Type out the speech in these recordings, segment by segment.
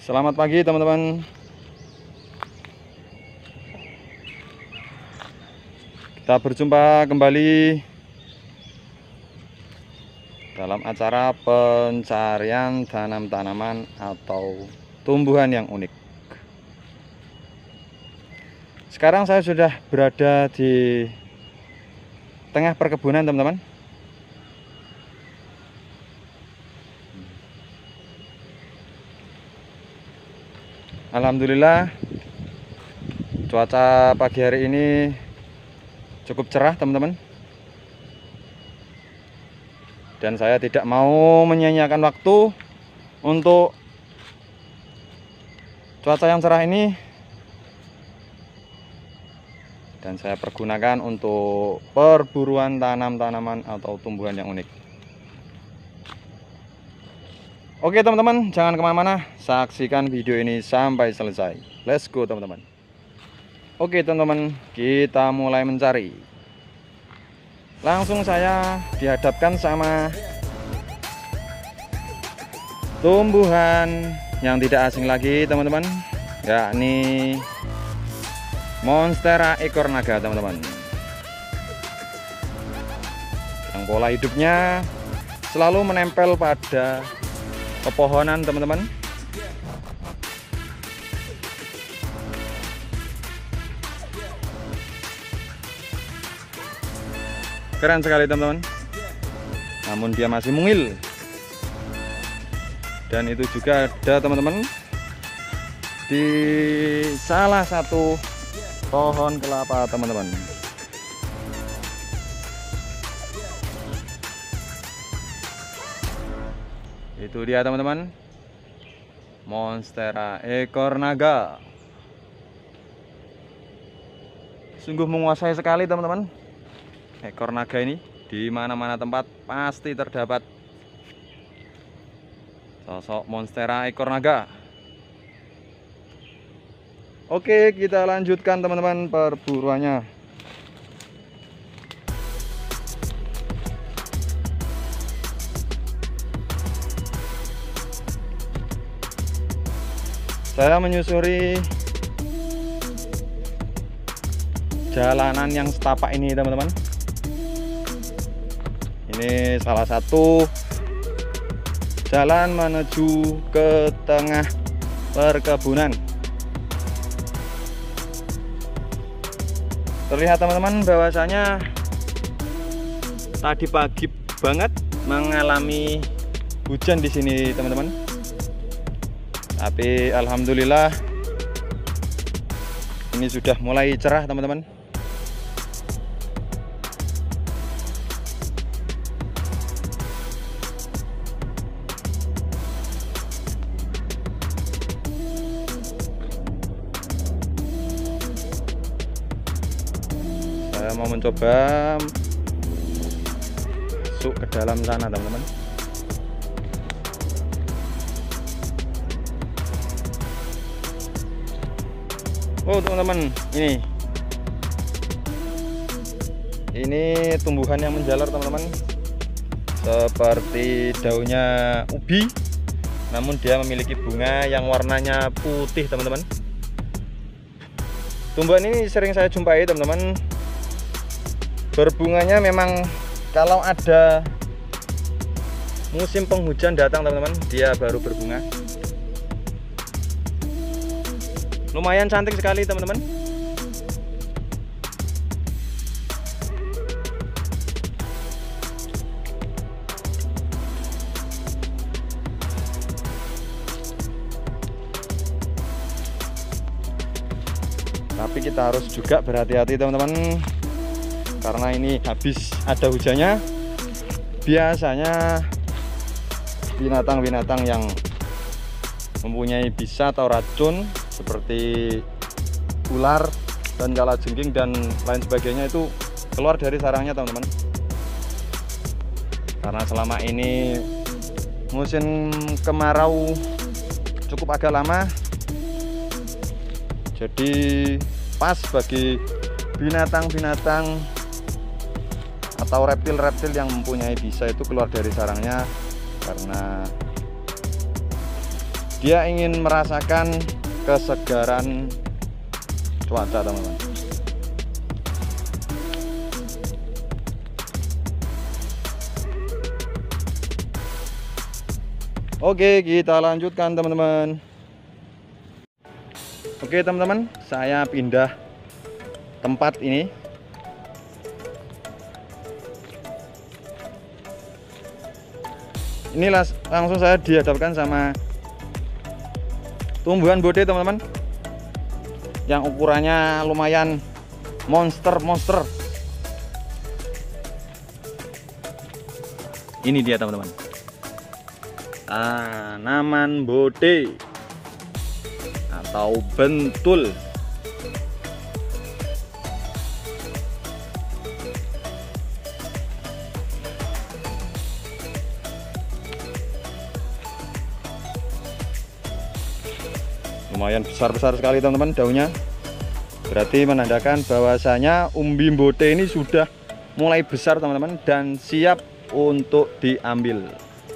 Selamat pagi teman-teman. Kita berjumpa kembali dalam acara pencarian tanam-tanaman atau tumbuhan yang unik. Sekarang saya sudah berada di tengah perkebunan teman-teman. Alhamdulillah cuaca pagi hari ini cukup cerah teman-teman, dan saya tidak mau menyia-nyiakan waktu untuk cuaca yang cerah ini, dan saya pergunakan untuk perburuan tanam-tanaman atau tumbuhan yang unik. Oke teman-teman, jangan kemana-mana, saksikan video ini sampai selesai. Let's go teman-teman. Oke teman-teman, kita mulai mencari. Langsung saya dihadapkan sama tumbuhan yang tidak asing lagi teman-teman, yakni Monstera ekor naga teman-teman. Yang pola hidupnya selalu menempel pada pepohonan teman-teman. Keren sekali teman-teman. Namun dia masih mungil. Dan itu juga ada teman-teman di salah satu pohon kelapa teman-teman. Itu dia teman-teman, Monstera ekor naga. Sungguh menguasai sekali teman-teman. Ekor naga ini di mana-mana tempat pasti terdapat sosok Monstera ekor naga. Oke, kita lanjutkan teman-teman perburuannya. Saya menyusuri jalanan yang setapak ini teman-teman. Ini salah satu jalan menuju ke tengah perkebunan. Terlihat teman-teman bahwasanya tadi pagi banget mengalami hujan di sini teman-teman. Tapi alhamdulillah ini sudah mulai cerah teman-teman. Saya mau mencoba masuk ke dalam sana teman-teman. Oh teman-teman, ini tumbuhan yang menjalar teman-teman, seperti daunnya ubi, namun dia memiliki bunga yang warnanya putih teman-teman. Tumbuhan ini sering saya jumpai teman-teman. Berbunganya memang kalau ada musim penghujan datang teman-teman, dia baru berbunga. Lumayan cantik sekali teman-teman. Tapi kita harus juga berhati-hati teman-teman, karena ini habis ada hujannya. Biasanya binatang-binatang yang mempunyai bisa atau racun seperti ular dan kalajengking dan lain sebagainya itu keluar dari sarangnya teman-teman. Karena selama ini musim kemarau cukup agak lama, jadi pas bagi binatang-binatang atau reptil-reptil yang mempunyai bisa itu keluar dari sarangnya, karena dia ingin merasakan kesegaran cuaca, teman-teman. Oke, kita lanjutkan, teman-teman. Oke, teman-teman, saya pindah tempat ini. Inilah langsung saya dihadapkan sama tumbuhan bode, teman-teman, yang ukurannya lumayan monster. Ini dia, teman-teman, tanaman bode atau bentul. Lumayan besar-besar sekali, teman-teman, daunnya. Berarti menandakan bahwasanya umbi bode ini sudah mulai besar, teman-teman, dan siap untuk diambil.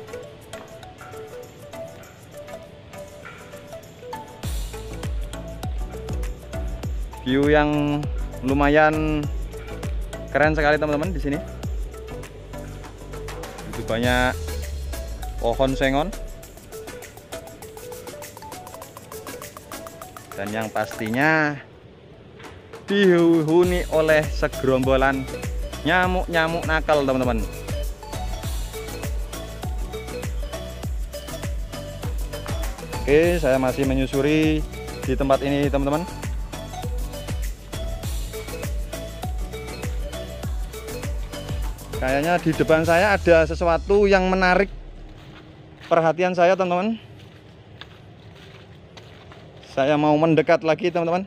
View yang lumayan keren sekali, teman-teman, di sini. Itu banyak pohon sengon. Dan yang pastinya dihuni oleh segerombolan nyamuk-nyamuk nakal, teman-teman. Oke, saya masih menyusuri di tempat ini, teman-teman. Kayaknya di depan saya ada sesuatu yang menarik perhatian saya, teman-teman. Saya mau mendekat lagi, teman-teman.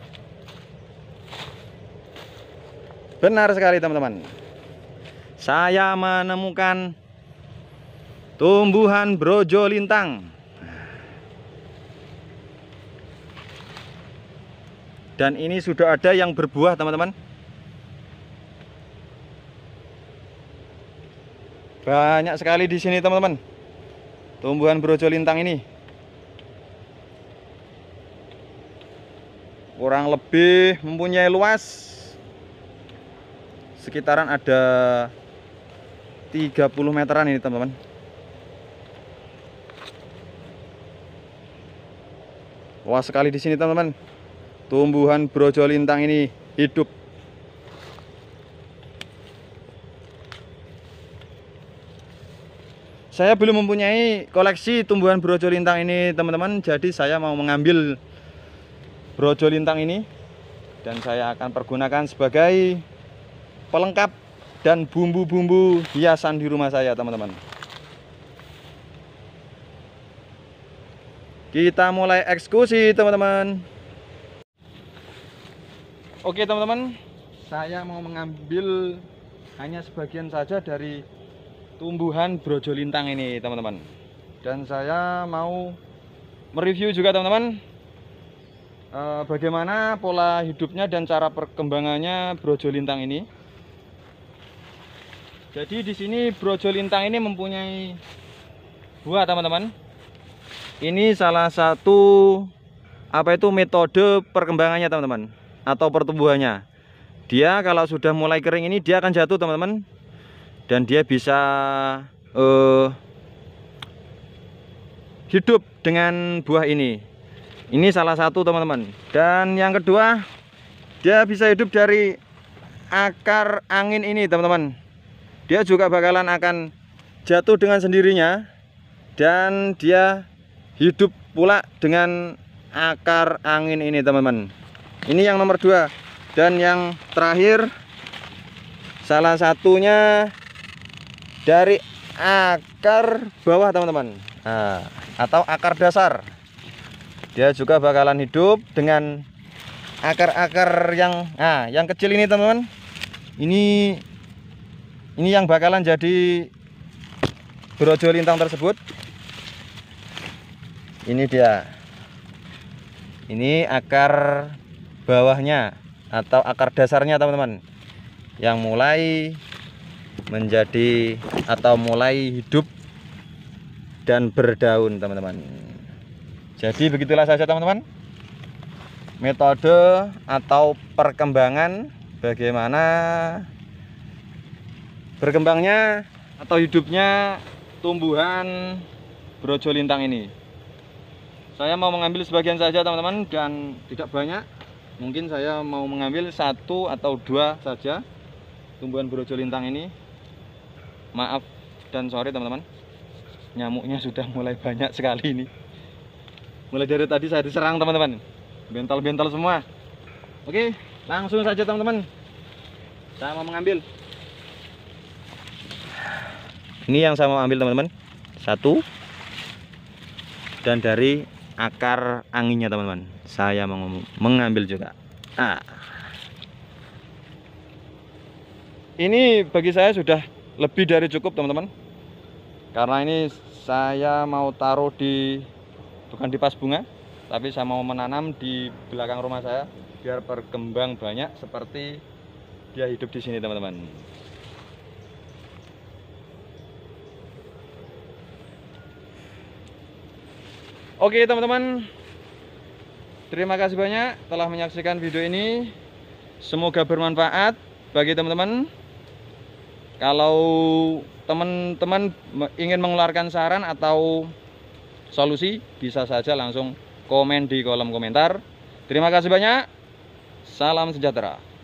Benar sekali, teman-teman. Saya menemukan tumbuhan brojolintang. Dan ini sudah ada yang berbuah, teman-teman. Banyak sekali di sini, teman-teman, tumbuhan brojolintang ini. Kurang lebih mempunyai luas sekitaran ada 30 meteran ini, teman-teman. Luas sekali di sini, teman-teman. Tumbuhan brojolintang ini hidup. Saya belum mempunyai koleksi tumbuhan brojolintang ini, teman-teman. Jadi saya mau mengambil brojolintang ini dan saya akan pergunakan sebagai pelengkap dan bumbu-bumbu hiasan di rumah saya, teman-teman. Kita mulai eksekusi, teman-teman. Oke, teman-teman, saya mau mengambil hanya sebagian saja dari tumbuhan brojolintang ini, teman-teman. Dan saya mau mereview juga, teman-teman, bagaimana pola hidupnya dan cara perkembangannya brojolintang ini. Jadi di sini brojolintang ini mempunyai buah, teman-teman. Ini salah satu metode perkembangannya, teman-teman, atau pertumbuhannya. Dia kalau sudah mulai kering ini dia akan jatuh, teman-teman. Dan dia bisa hidup dengan buah ini. Ini salah satu, teman-teman. Dan yang kedua, dia bisa hidup dari akar angin ini, teman-teman. Dia juga bakalan akan jatuh dengan sendirinya. Dan dia hidup pula dengan akar angin ini, teman-teman. Ini yang nomor 2. Dan yang terakhir, salah satunya dari akar bawah, teman-teman. Atau akar dasar. Dia juga bakalan hidup dengan akar-akar yang kecil ini, teman-teman. Ini yang bakalan jadi brojolintang tersebut. Ini dia. Ini akar bawahnya atau akar dasarnya, teman-teman, yang mulai menjadi atau mulai hidup dan berdaun, teman-teman. Jadi begitulah saja teman-teman, metode atau perkembangan bagaimana berkembangnya atau hidupnya tumbuhan brojolintang ini. Saya mau mengambil sebagian saja teman-teman, dan tidak banyak. Mungkin saya mau mengambil 1 atau 2 saja tumbuhan brojolintang ini. Maaf dan sorry teman-teman, nyamuknya sudah mulai banyak sekali ini. Mulai dari tadi saya diserang teman-teman, bental-bental semua. Oke, langsung saja teman-teman, saya mau mengambil. Ini yang saya mau ambil teman-teman, 1. Dan dari akar anginnya teman-teman, saya mau mengambil juga. Ini bagi saya sudah lebih dari cukup teman-teman, karena ini saya mau taruh di, bukan di pas bunga, tapi saya mau menanam di belakang rumah saya biar berkembang banyak seperti dia hidup di sini teman-teman. Oke teman-teman, terima kasih banyak telah menyaksikan video ini. Semoga bermanfaat bagi teman-teman. Kalau teman-teman ingin mengeluarkan saran atau solusi, bisa saja langsung komen di kolom komentar. Terima kasih banyak. Salam sejahtera.